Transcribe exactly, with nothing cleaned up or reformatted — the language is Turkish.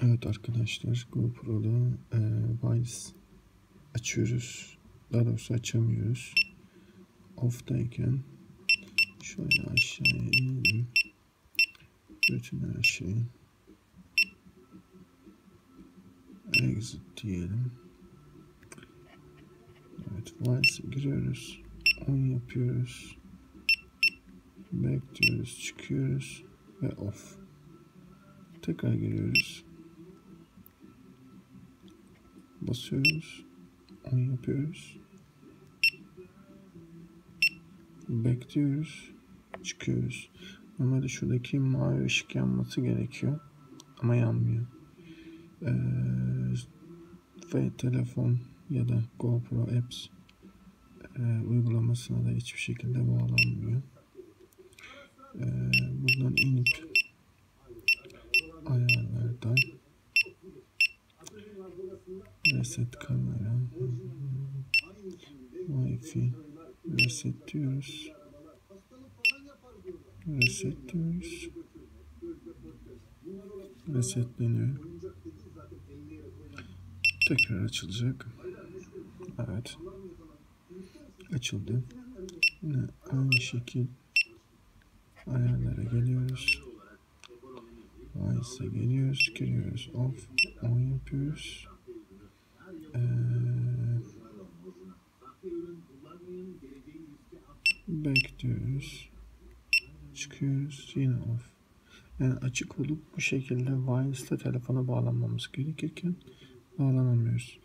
Evet arkadaşlar, GoPro'da e, Wireless açıyoruz. Daha doğrusu açamıyoruz. Off'tayken şöyle aşağıya inelim. Bütün her şeyi exit diyelim. Evet, Wireless'e giriyoruz. On yapıyoruz. Back diyoruz, çıkıyoruz ve off. Tekrar giriyoruz. Basıyoruz. On yapıyoruz. Back diyoruz. Çıkıyoruz. Normalde şuradaki mavi ışık yanması gerekiyor. Ama yanmıyor. Ee, ve telefon ya da GoPro Apps e, uygulamasına da hiçbir şekilde bağlanmıyor. Ee, buradan inip ayarlardan reset kamera, Wi-Fi reset diyoruz. Reset diyoruz. Resetleniyor. Tekrar açılacak. Evet. Açıldı. Yine aynı şekil ayarlara geliyoruz. Wireless'e geliyoruz. Giriyoruz. Off. On yapıyoruz. Ee, back diyoruz. Çıkıyoruz. Yine off. Yani açık olup bu şekilde wireless'la telefona bağlanmamız gerekirken bağlanamıyoruz.